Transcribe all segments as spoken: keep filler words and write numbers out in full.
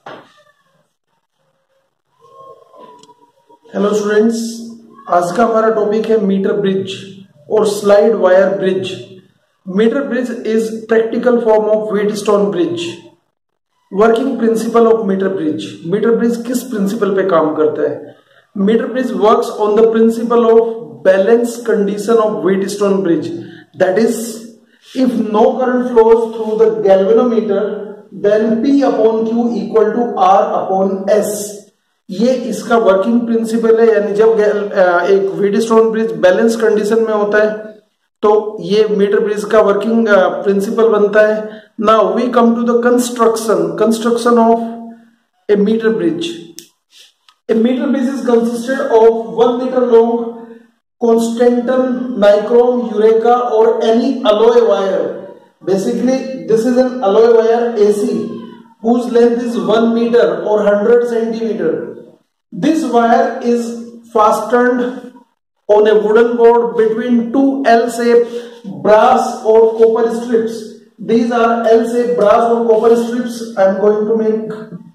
Hello students, आज का हमारा टॉपिक है मीटर ब्रिज और slide wire bridge. Metre bridge is practical form of Wheatstone bridge. Working principle of metre bridge. Metre bridge किस principle पे काम करता है? Metre bridge works on the principle of balance condition of Wheatstone bridge, that is if no current flows through the galvanometer then P upon Q equal to R upon S। ये इसका working principle है, यानी जब एक Wheatstone bridge balance condition में होता है तो ये मीटर ब्रिज का वर्किंग प्रिंसिपल बनता है। Now we come to the construction construction of a metre bridge. A metre bridge is consisted of one metre long constantan, nichrome, eureka और any alloy wire. Basically this is an alloy wire A C whose length is one meter or one hundred centimeter. This wire is fastened on a wooden board between two L-shaped brass or copper strips. These are L-shaped brass or copper strips. I am going to make.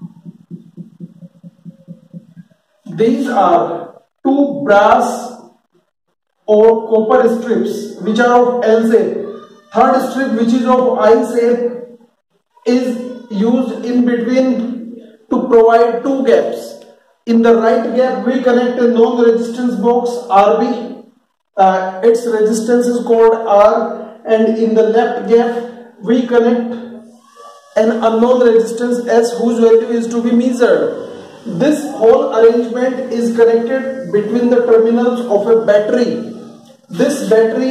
These are two brass or copper strips which are of L shape. Third strip, which is of I shape, is used in between to provide two gaps. In the right gap we connect a non-resistance box R B, uh, its resistance is called R, and in the left gap we connect an unknown resistance S whose value is to be measured. This whole arrangement is connected between the terminals of a battery. This battery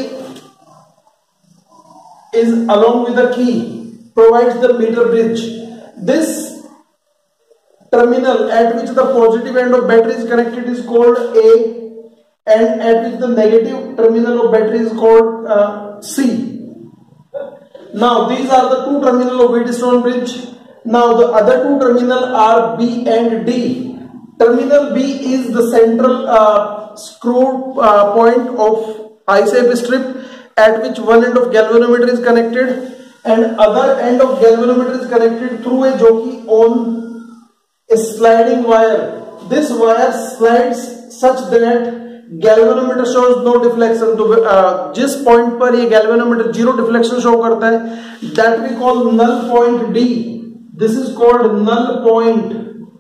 is along with the key provides the meter bridge. This terminal at which the positive end of battery is connected is called A, and at which the negative terminal of battery is called uh, C. Now these are the two terminals of Wheatstone bridge. Now the other two terminals are B and D. Terminal B is the central uh, screw uh, point of I-shaped strip at which one end of galvanometer is connected and other end of galvanometer is connected through a jockey on a sliding wire. This wire slides such that galvanometer shows no deflection. तो uh, जिस point पर ये galvanometer zero deflection show करता है that we call null point D. This is called null point.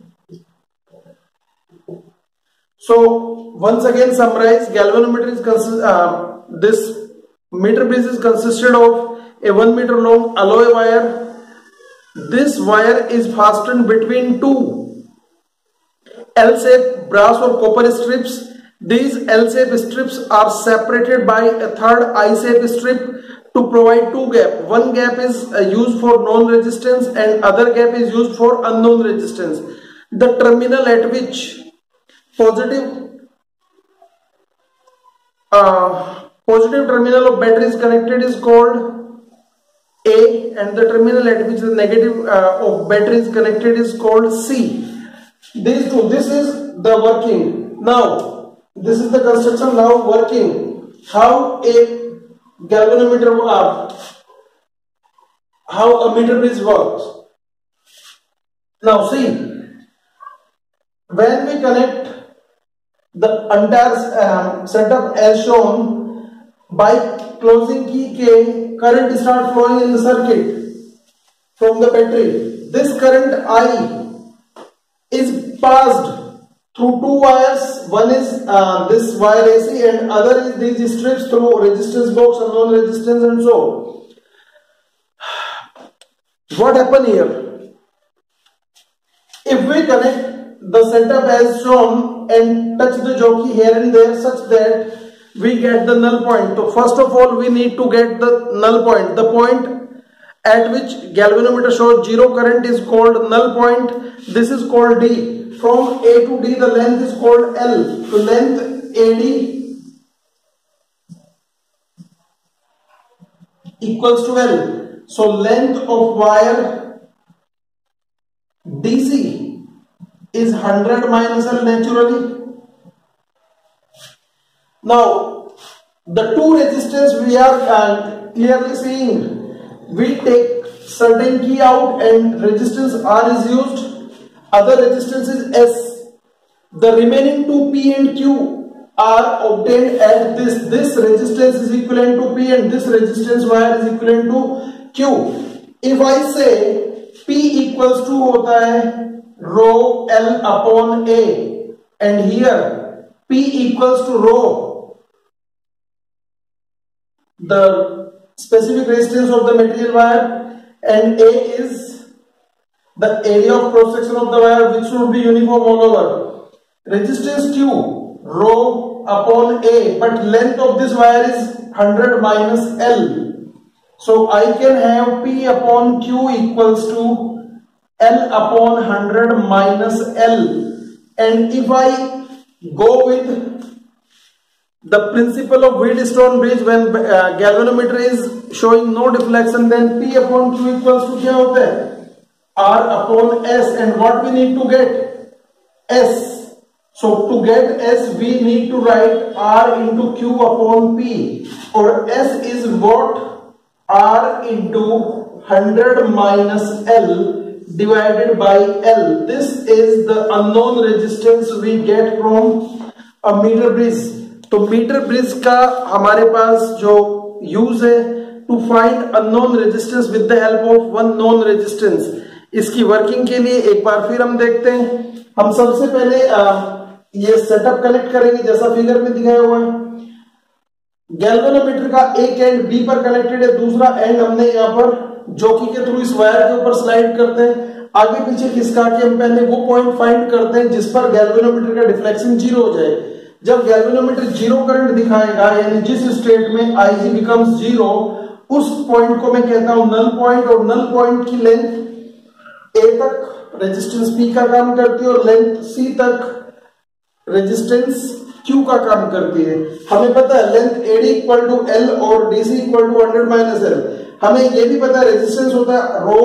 So once again summarize, galvanometer is consist uh, this meter bridge is consisted of a one meter long alloy wire. This wire is fastened between two L-shaped brass or copper strips. These L-shaped strips are separated by a third I-shaped strip to provide two gaps. One gap is uh, used for known resistance and other gap is used for unknown resistance. The terminal at which positive uh, positive terminal of battery is connected is called A, and the terminal at which the negative uh, of battery is connected is called C. These two, this is the working. Now this is the construction. Now working, how a galvanometer uh, how a meter bridge works. Now see, when we connect the entire uh, setup as shown, by closing key K, current start flowing in the circuit from the battery. This current I is passed through two wires. One is uh, this wire A C and other is these strips through resistance box, unknown resistance, and so. What happen here? If we connect the setup as shown and touch the jockey here and there such that we get the null point. So first of all we need to get the null point. The point at which galvanometer shows zero current is called null point. This is called D. From A to D the length is called L. So length A D equals to L. So length of wire D C is one hundred minus L naturally. Now the two resistance we are uh, clearly seeing. We take certain key out and resistance R is used. other resistance is S. The remaining two P and Q are obtained at this. This resistance is equivalent to P and this resistance wire is equivalent to Q. If I say P equals to होता है rho L upon A and here P equals to rho the specific resistance of the material wire and A is the area of cross section of the wire which should be uniform all over. Resistance Q rho upon A, but length of this wire is one hundred minus L. So I can have P upon Q equals to L upon one hundred minus L. And if I go with the principle of Wheatstone bridge, when uh, galvanometer is showing no deflection, then P upon Q equals to क्या होता है R upon S, and what we need to get S. So to get S we need to write R into Q upon P, or S is what R into one hundred minus L divided by L. This is the unknown resistance we get from a meter bridge. तो metre bridge का हमारे पास जो use है to find unknown resistance with the help of one known resistance, इसकी working के लिए एक बार फिर हम देखते हैं। हम सबसे पहले आ, ये सेटअप कनेक्ट करेंगे जैसा फिगर में दिखाया हुआ है। गैल्वेनोमीटर का एक एंड बी पर कनेक्टेड है, दूसरा एंड हमने यहाँ पर जॉकी के थ्रू इस वायर के ऊपर स्लाइड करते हैं। आगे पीछे खिसका के हम पहले वो पॉइंट फाइंड करते हैं जिस पर गैल्वेनोमीटर का डिफ्लेक्शन जीरो हो जाए। जब गैल्वेनोमीटर जीरो करंट दिखाएगा, यानी जिस स्टेट में आई जी बिकम्स जीरो, उस पॉइंट को मैं कहता हूं नल पॉइंट, और नल पॉइंट की लेंथ ए तक रेजिस्टेंस पी का काम करती है और लेंथ सी तक रेजिस्टेंस क्यू का काम करती है। हमें पता है length AD equal to L और DC equal to hundred minus L. हमें यह भी पता है रेजिस्टेंस होता है rho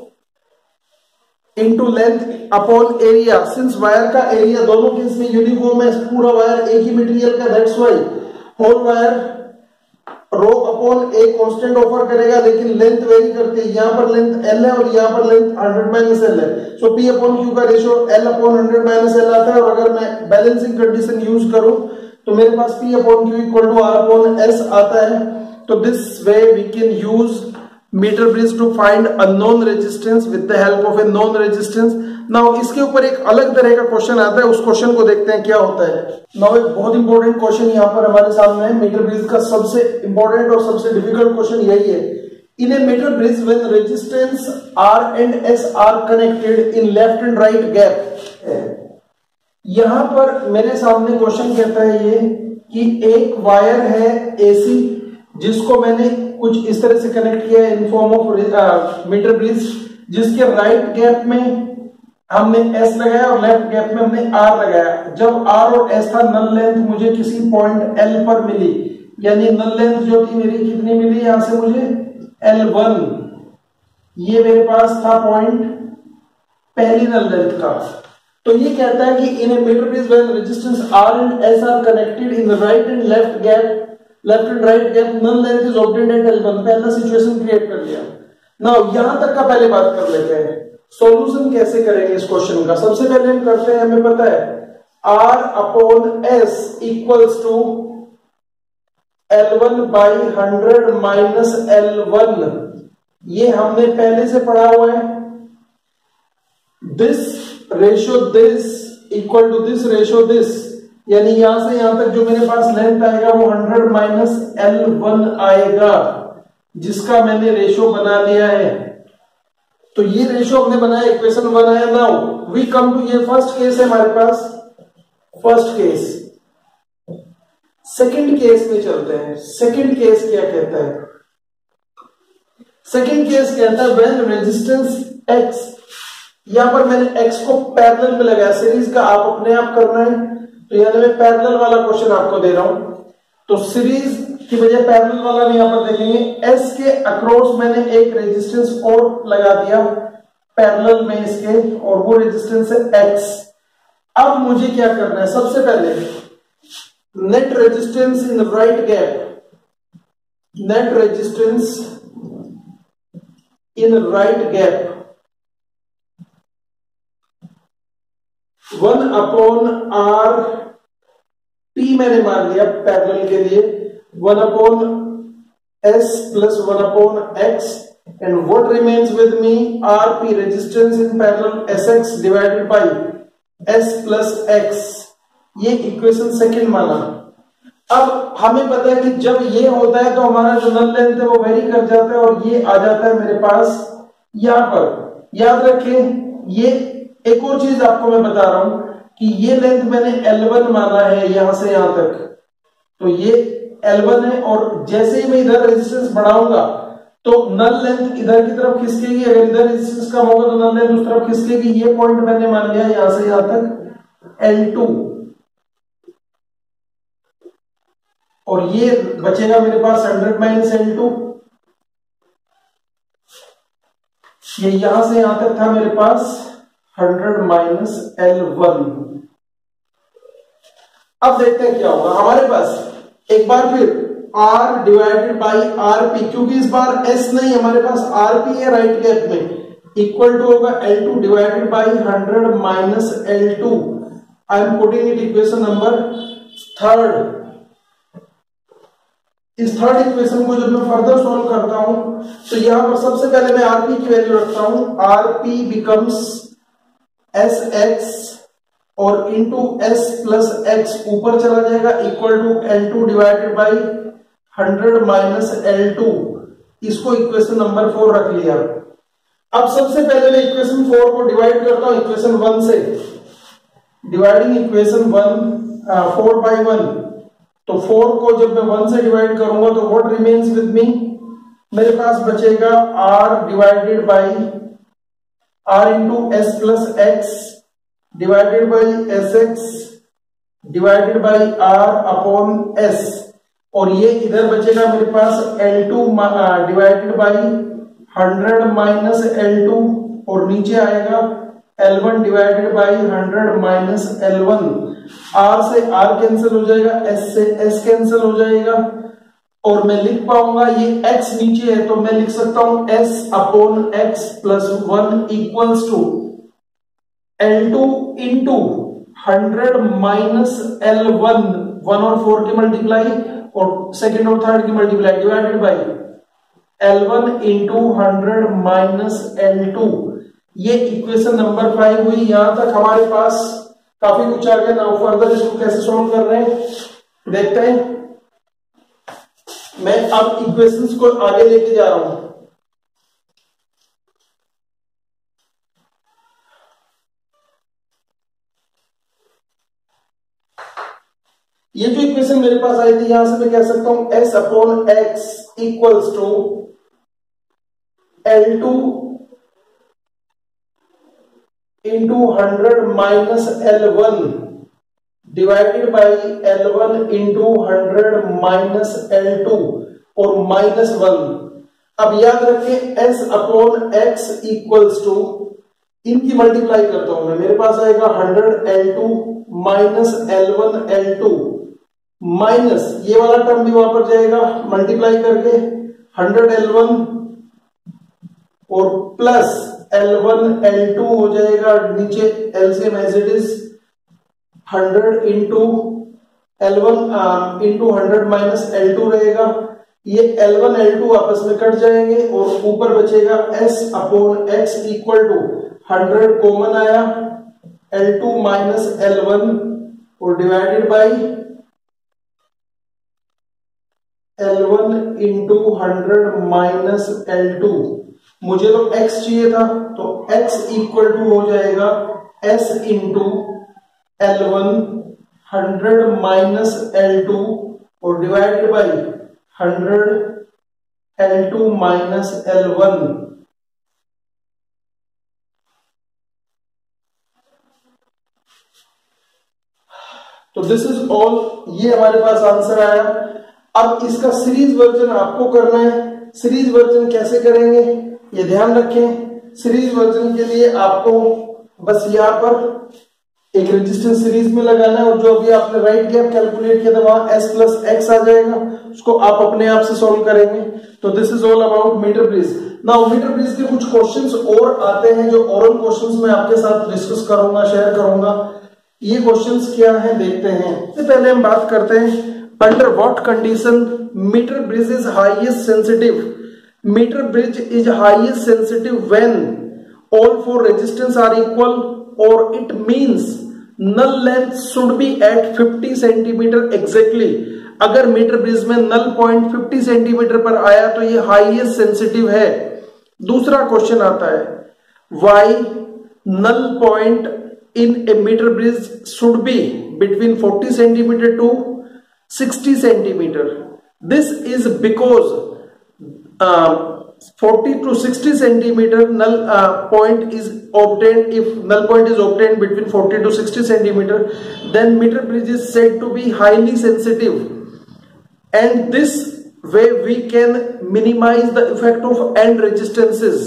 into length upon area. Since wire का एरिया दोनों केस में यूनिफॉर्म है, पूरा वायर एक ही मटेरियल का, that's why whole wire rho upon a constant offer करेगा, लेकिन लेंथ वेरी करती है। यहां पर लेंथ एल है और यहां पर लेंथ हंड्रेड माइनस एल है। सो पी अपॉन क्यू का ratio L upon hundred minus L आता है, और अगर मैं बैलेंसिंग कंडीशन यूज करूं तो मेरे पास P upon Q equal to R upon S आता है। तो this way we can use metre bridge to find unknown resistance with the help of a known resistance. Now इसके ऊपर एक अलग तरह का क्वेश्चन आता है, उस क्वेश्चन को देखते हैं क्या होता है। नाउ एक बहुत इंपॉर्टेंट क्वेश्चन यहाँ पर हमारे सामने है। मीटर ब्रिज का सबसे इंपॉर्टेंट और सबसे डिफिकल्ट क्वेश्चन यही है। In a metre bridge when resistance R and S are connected in left and right gap. यहां पर मेरे सामने क्वेश्चन कहता है ये कि एक वायर है एसी जिसको मैंने कुछ इस तरह से कनेक्ट किया है in form of metre bridge, जिसके राइट गैप में हमने एस लगाया और लेफ्ट गैप में हमने आर लगाया। जब आर और एस था, नल लेंथ मुझे किसी पॉइंट एल पर मिली, यानी नल लेंथ जो थी मेरी कितनी मिली, यहां से मुझे एल वन, ये मेरे पास था पॉइंट पहली नल लेंथ का। तो ये कहता है कि in a metre bridge when resistance R and S are connected in the right and left gap, left and right gap, null length is obtained at L one. पहला सिचुएशन क्रिएट कर लिया। Now यहां तक का पहले बात कर लेते हैं, सॉल्यूशन कैसे करेंगे इस क्वेश्चन का। सबसे पहले हम करते हैं, हमें पता है R upon S equals to L one by hundred minus L one. ये हमने पहले से पढ़ा हुआ है। This ratio this equal to this ratio this, यानी यहां से यहां तक जो मेरे पास लेंथ आएगा वो हंड्रेड माइनस एल वन आएगा, जिसका मैंने रेशियो बना लिया है। तो ये रेशियो हमने बनाया, इक्वेशन बनाया। नाउ वी कम टू, ये फर्स्ट केस है हमारे पास, फर्स्ट केस। सेकंड केस में चलते हैं। सेकंड केस क्या कहता है? सेकंड केस कहता है व्हेन रेजिस्टेंस एक्स, यहां पर मैंने एक्स को पैरेलल में लगाया, सीरीज का आप अपने आप करना है, तो यानी मैं पैरेलल वाला क्वेश्चन आपको दे रहा हूं। तो सीरीज की बजाय पैरेलल वाला भी यहां पर देखेंगे। एस के अक्रॉस मैंने एक रेजिस्टेंस और लगा दिया पैरेलल में इसके, और वो रेजिस्टेंस है एक्स। अब मुझे क्या करना है? सबसे पहले net resistance in right gap, net resistance in right gap one upon R P मैंने मान लिया पैरेलल के लिए, one upon S plus one upon X, and what remains with me R P resistance in parallel S X divided by S plus X. ये equation second माना। अब हमें पता है कि जब ये होता है तो हमारा जो नल लेंथ है वो वेरी कर जाता है और ये आ जाता है मेरे पास यहां पर। याद रखें, ये एक और चीज आपको मैं बता रहा हूं कि ये लेंथ मैंने एल वन माना है यहां से यहां तक, तो ये एल वन है, और जैसे ही मैं इधर रेजिस्टेंस बढ़ाऊंगा तो नल लेंथ इधर की तरफ खिसकेगी, अगर इधर रेजिस्टेंस कम होगा तो नल लेंथ उस तरफ खिसकेगी। ये पॉइंट मैंने मान लिया यहां से यहां तक एल टू, और ये बचेगा मेरे पास हंड्रेड माइनस एल टू। ये यहां से यहां तक था मेरे पास हंड्रेड माइनस एल वन। अब देखते हैं क्या होगा हमारे पास। एक बार फिर R divided by R P, क्योंकि इस बार S नहीं हमारे पास R P है राइट गैप में, इक्वल टू होगा L two divided by hundred minus L two. I am putting it equation number third. इस थर्ड इक्वेशन को जब मैं फर्दर सॉल्व करता हूं तो यहां पर सबसे पहले मैं आरपी की वैल्यू रखता हूं। आरपी बिकम्स एस एक्स और इंटू एस प्लस एक्स ऊपर चला जाएगा, equal to L two divided by hundred minus L two. इसको इक्वेशन नंबर फोर रख लिया। अब सबसे पहले मैं इक्वेशन फोर को डिवाइड करता हूं इक्वेशन वन से। Dividing equation one four by one, तो फोर को जब मैं वन से डिवाइड करूंगा तो व्हाट रिमेन्स विद मी, मेरे पास बचेगा r divided by r into S plus X divided by S X divided by r upon s, और ये इधर बचेगा मेरे पास L two divided by hundred minus L two, और नीचे आएगा L one divided by hundred minus L one. R से R कैंसिल हो जाएगा, S से S कैंसिल हो जाएगा, और मैं लिख पाऊंगा ये X नीचे है तो मैं लिख सकता हूं S upon X plus one equals to L two into hundred minus L one, one और फोर की मल्टीप्लाई और सेकेंड और थर्ड की multiply divided by L one into hundred minus L two. ये इक्वेशन नंबर फाइव हुई। यहां तक हमारे पास काफी कुछ आ गया। नाउ फर्दर इसको कैसे सॉल्व कर रहे हैं देखते हैं। मैं अब इक्वेशंस को आगे लेके जा रहा हूं। ये जो इक्वेशन मेरे पास आई थी यहां से मैं कह सकता हूं s upon X equals to L two into hundred minus L one divided by L one into hundred minus L two और माइनस वन। अब याद रखें s upon X equals to, इनकी मल्टीप्लाई करता हूं मैं, मेरे पास आएगा hundred L two minus L one L two, minus ये वाला टर्म भी वहां पर जाएगा मल्टीप्लाई करके हंड्रेड एल वन और plus L one L to हो जाएगा, नीचे LCM as it is hundred into L one into hundred minus L two रहेगा। ये एल वन एल टू आपस में कट जाएंगे और ऊपर बचेगा s upon X equal to hundred common आया L two minus L one और divided by L one into hundred minus L two. मुझे तो x चाहिए था तो x इक्वल टू हो जाएगा s into L one hundred minus L two और divided by hundred L two minus L one. तो दिस इज ऑल, ये हमारे पास आंसर आया। अब इसका सीरीज वर्जन आपको करना है। सीरीज वर्जन कैसे करेंगे ये ध्यान रखें। सीरीज वर्जन के लिए आपको बस यहां पर एक रेजिस्टेंस सीरीज में लगाना है और जो अभी आपने राइट गैप कैलकुलेट किया था वहां s प्लस एक्स आ जाएगा, उसको आप अपने आप से सॉल्व करेंगे। तो this is all about metre bridge. Now metre bridge के कुछ क्वेश्चंस और आते हैं जो ओरल क्वेश्चंस मैं आपके साथ डिस्कस करूंगा, शेयर करूंगा। ये क्वेश्चंस क्या हैं देखते हैं। इससे पहले हम बात करते हैं under what condition metre bridge is highest sensitive. Metre bridge is highest sensitive when all four resistance are equal और it means null length should be at fifty centimetre exactly. अगर मीटर ब्रिज में null point fifty centimetre पर आया तो ये highest sensitive है। दूसरा question आता है why null point in a metre bridge should be between forty centimetre to sixty centimetre. This is because forty to sixty centimeter null uh, point is obtained. If null point is obtained between forty to sixty centimeter, then meter bridge is said to be highly sensitive, and this way we can minimize the effect of end resistances.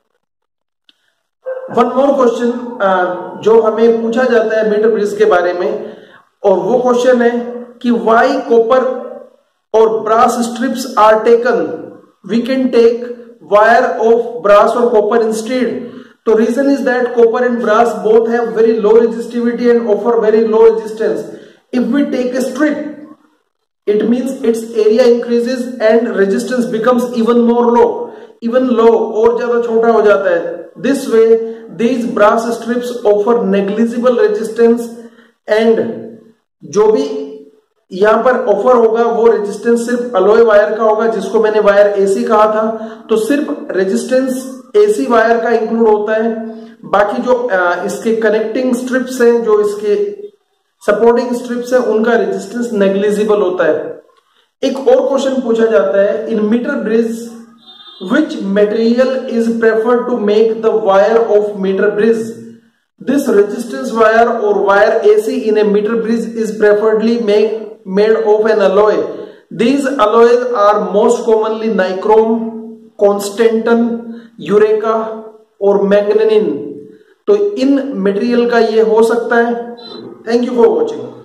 One more question uh, जो हमें पूछा जाता है metre bridge के बारे में, और वो क्वेश्चन है कि why copper or brass strips are taken. We can take wire of brass or copper instead. So reason is that copper and brass both have very low resistivity and offer very low resistance. If we take a strip, it means its area increases and resistance becomes even more low, even low और ज्यादा छोटा हो जाता है. This way, these brass strips offer negligible resistance and जो भी यहां पर ऑफर होगा वो रेजिस्टेंस सिर्फ अलॉय वायर का होगा, जिसको मैंने वायर एसी कहा था. तो सिर्फ रेजिस्टेंस एसी वायर का इंक्लूड होता है. बाकी जो इसके कनेक्टिंग स्ट्रिप्स हैं, जो इसके सपोर्टिंग स्ट्रिप्स हैं, उनका रेजिस्टेंस नेग्लिजिबल होता है. एक और क्वेश्चन पूछा जाता है in metre bridge which material is preferred to make the wire of metre bridge. This resistance wire or wire A C in a meter bridge is preferably make, made of an alloy. These alloys are most commonly nichrome, constantan, eureka और manganin. तो इन material का ये हो सकता है. Thank you for watching.